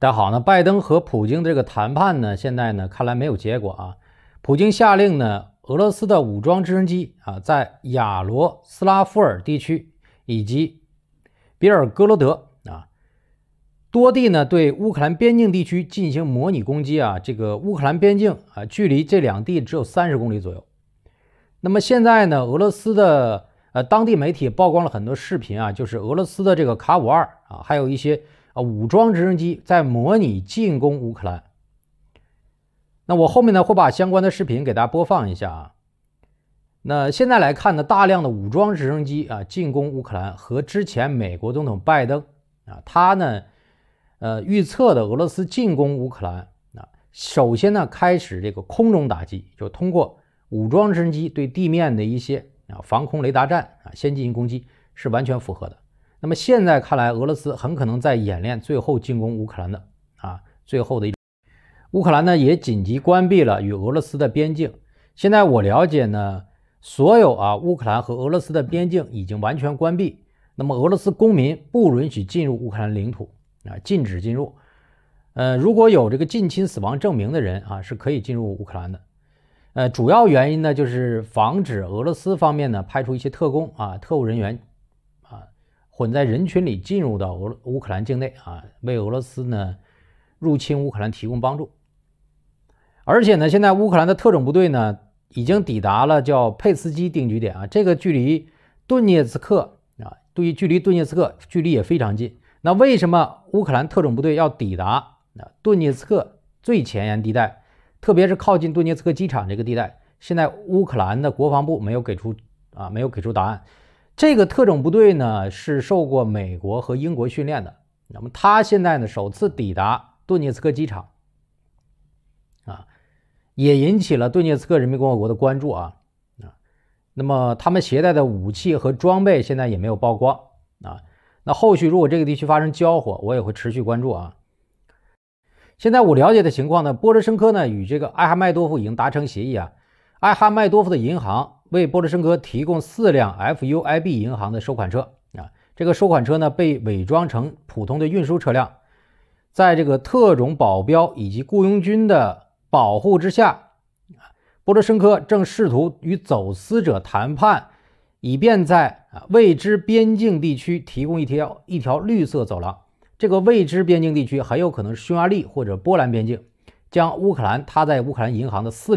大家好，拜登和普京这个谈判呢，现在呢看来没有结果啊。普京下令呢，俄罗斯的武装直升机在亚罗斯拉夫尔地区以及别尔哥罗德多地呢对乌克兰边境地区进行模拟攻击啊。这个乌克兰边境距离这两地只有30公里左右。那么现在呢，俄罗斯的当地媒体曝光了很多视频啊，就是俄罗斯的这个卡-52还有一些武装直升机在模拟进攻乌克兰。那我后面呢会把相关的视频给大家播放一下啊。那现在来看呢，大量的武装直升机进攻乌克兰，和之前美国总统拜登他呢预测的俄罗斯进攻乌克兰首先呢开始这个空中打击，就通过武装直升机对地面的一些防空雷达站先进行攻击，是完全符合的。那么现在看来，俄罗斯很可能在演练最后进攻乌克兰的最后的一种。乌克兰呢也紧急关闭了与俄罗斯的边境。现在我了解呢，所有乌克兰和俄罗斯的边境已经完全关闭。那么俄罗斯公民不允许进入乌克兰领土禁止进入。如果有这个近亲死亡证明的人是可以进入乌克兰的。主要原因呢就是防止俄罗斯方面呢派出一些特工特务人员混在人群里进入到乌克兰境内为俄罗斯呢入侵乌克兰提供帮助。而且呢，现在乌克兰的特种部队呢已经抵达了叫佩斯基定居点这个距离顿涅茨克距离顿涅茨克距离也非常近。那为什么乌克兰特种部队要抵达顿涅茨克最前沿地带，特别是靠近顿涅茨克机场这个地带？现在乌克兰的国防部没有给出答案。这个特种部队呢是受过美国和英国训练的，那么他现在呢首次抵达顿涅茨克机场也引起了顿涅茨克人民共和国的关注那么他们携带的武器和装备现在也没有曝光那后续如果这个地区发生交火，我也会持续关注现在我了解的情况呢，波罗申科呢与这个艾哈迈多夫已经达成协议艾哈迈多夫的银行为波罗申科提供4辆 FUIB 银行的收款车这个收款车呢被伪装成普通的运输车辆，在这个特种保镖以及雇佣军的保护之下，波罗申科正试图与走私者谈判，以便在未知边境地区提供一条绿色走廊。这个未知边境地区很有可能是匈牙利或者波兰边境，将他在乌克兰银行的4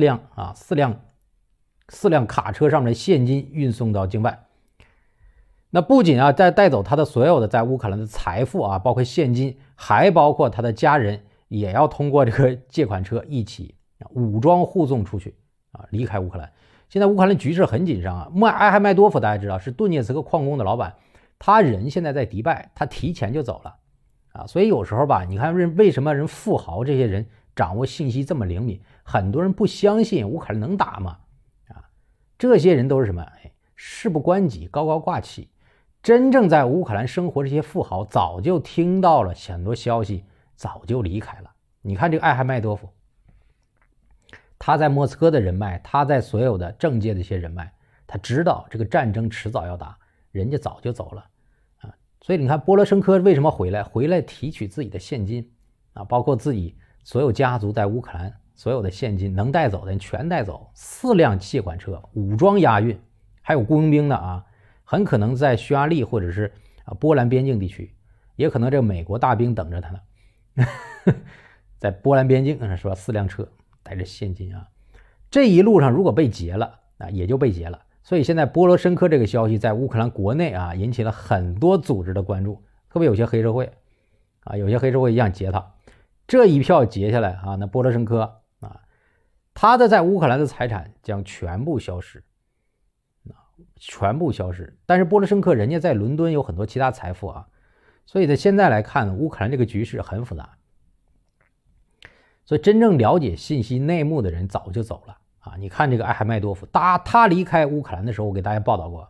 辆卡车上面的现金运送到境外。那不仅再带走他的所有的在乌克兰的财富包括现金，还包括他的家人，也要通过这个借款车一起武装护送出去离开乌克兰。现在乌克兰局势很紧张艾哈迈多夫大家知道是顿涅茨克矿工的老板，他人现在在迪拜，他提前就走了所以有时候你看为什么人富豪这些人掌握信息这么灵敏，很多人不相信乌克兰能打吗这些人都是什么事不关己高高挂起。真正在乌克兰生活这些富豪早就听到了很多消息，早就离开了。你看这个艾哈迈多夫，他在莫斯科的人脉，他在所有的政界的一些人脉，他知道这个战争迟早要打，人家早就走了所以你看波罗申科为什么回来提取自己的现金包括自己所有家族在乌克兰所有的现金能带走的人全带走，4辆借款车武装押运，还有雇佣兵的很可能在匈牙利或者是波兰边境地区，也可能这美国大兵等着他呢在波兰边境是吧，4辆车带着现金这一路上如果被劫了也就被劫了。所以现在波罗申科这个消息在乌克兰国内引起了很多组织的关注，特别有些黑社会有些黑社会一样劫他。这一票劫下来那波罗申科他的在乌克兰的财产将全部消失但是波罗申科人家在伦敦有很多其他财富所以在现在来看，乌克兰这个局势很复杂。所以真正了解信息内幕的人早就走了你看这个艾哈迈多夫，他离开乌克兰的时候我给大家报道过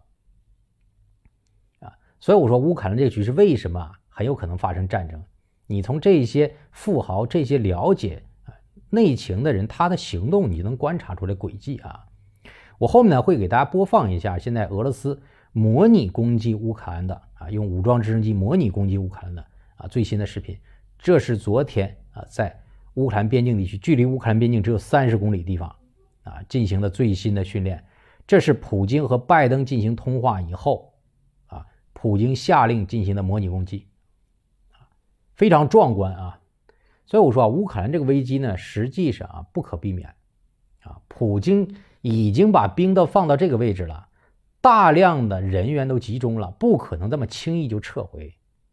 所以我说乌克兰这个局势为什么很有可能发生战争，你从这些富豪这些了解内情的人他的行动你能观察出来轨迹我后面呢会给大家播放一下现在俄罗斯模拟攻击乌克兰的用武装直升机模拟攻击乌克兰的最新的视频。 这是昨天啊，在乌克兰边境地区，距离乌克兰边境只有30公里地方啊进行的最新的训练。这是普京和拜登进行通话以后啊，普京下令进行的模拟攻击，非常壮观啊。所以我说啊，乌克兰这个危机呢，实际上啊不可避免啊。普京已经把兵都放到这个位置了，大量的人员都集中了，不可能这么轻易就撤回。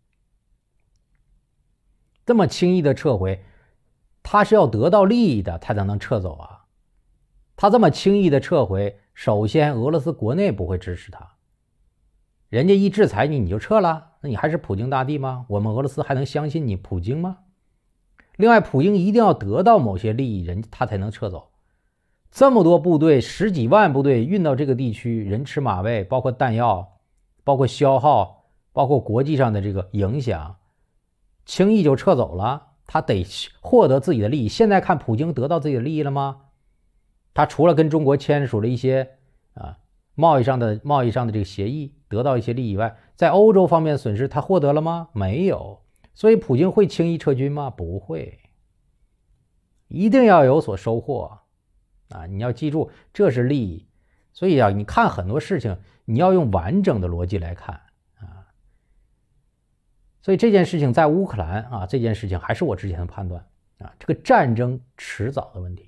这么轻易的撤回，他是要得到利益的，他才能撤走啊。他这么轻易的撤回，首先俄罗斯国内不会支持他，人家一制裁你，你就撤了，那你还是普京大帝吗？我们俄罗斯还能相信你普京吗？另外，普京一定要得到某些利益，他才能撤走。这么多部队，10几万部队运到这个地区，人吃马喂，包括弹药，包括消耗，包括国际上的这个影响，轻易就撤走了，他得获得自己的利益。现在看普京得到自己的利益了吗？他除了跟中国签署了一些贸易上的这个协议，得到一些利益以外，在欧洲方面损失他获得了吗？没有。所以普京会轻易撤军吗？不会，一定要有所收获啊！你要记住，这是利益。所以啊，你看很多事情，你要用完整的逻辑来看啊。所以这件事情在乌克兰啊，这件事情还是我之前的判断啊，这个战争迟早的问题。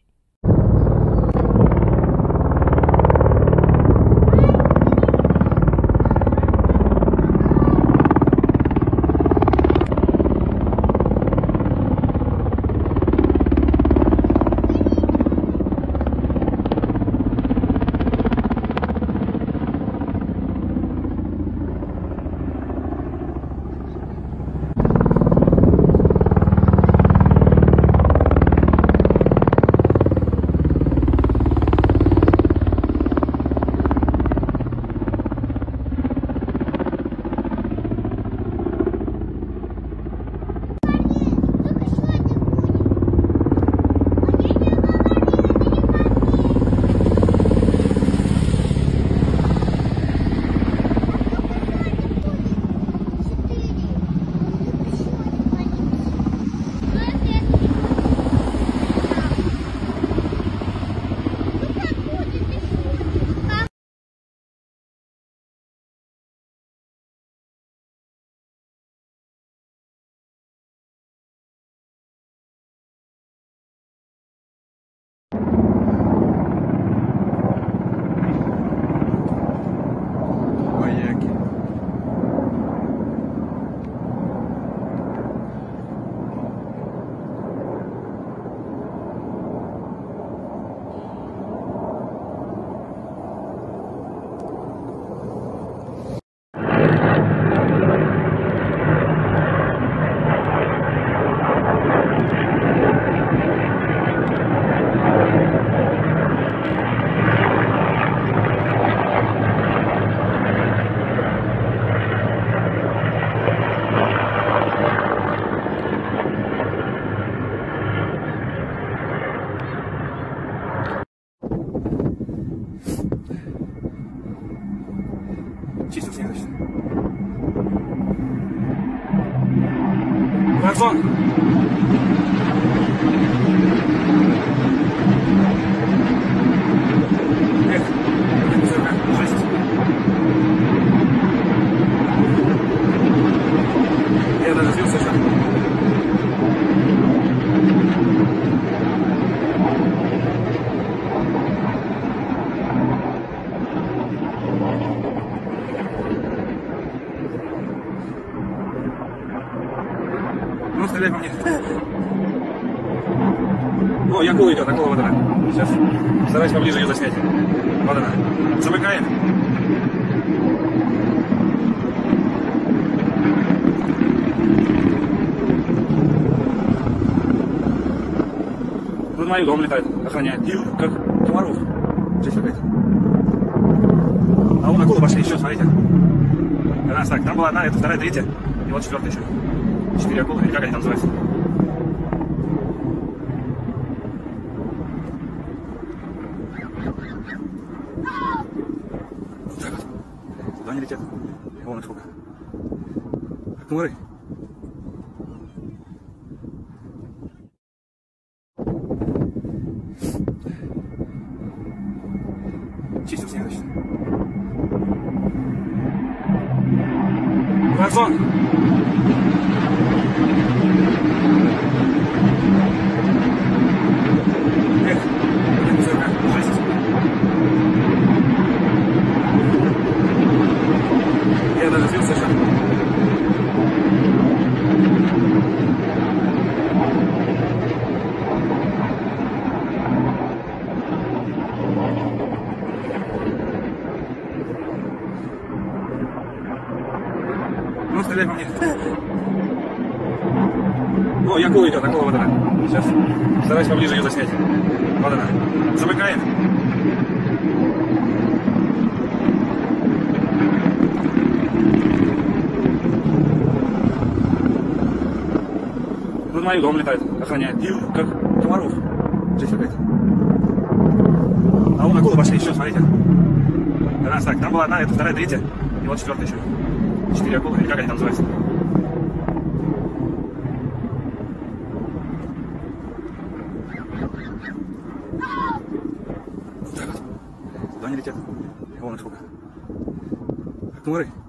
放。Я разозлился сейчас. Ну, стреляй по мне. О, акула идет, акула вот она. Сейчас. Стараюсь поближе ее заснять. Вот она. Замыкает. Над моим домом летает, охраняет. Как комаров. Здесь какая-то. А вон акулы пошли еще, смотрите. Раз так, там была одна, это вторая, третья. И вот четвертая еще. 4 акулы, или как они там называются? Вот так вот. Туда они летят. Вон их сколько. Комары. сон. Эх, жесть. Я даже сбился сейчас. Ну, стреляй по мне. О, акула идет, акула вот она. Сейчас. Стараюсь поближе ее заснять. Вот она. Замыкает. Над моим домом летает, охраняет. Как комаров. Жесть какая-то. А вон акулы пошли еще, смотрите. Раз, так, там была одна, это вторая, третья. И вот четвертая еще. 4 акулы, или как они там называются? Так вот. Туда они летят. Вон их сколько. Комары.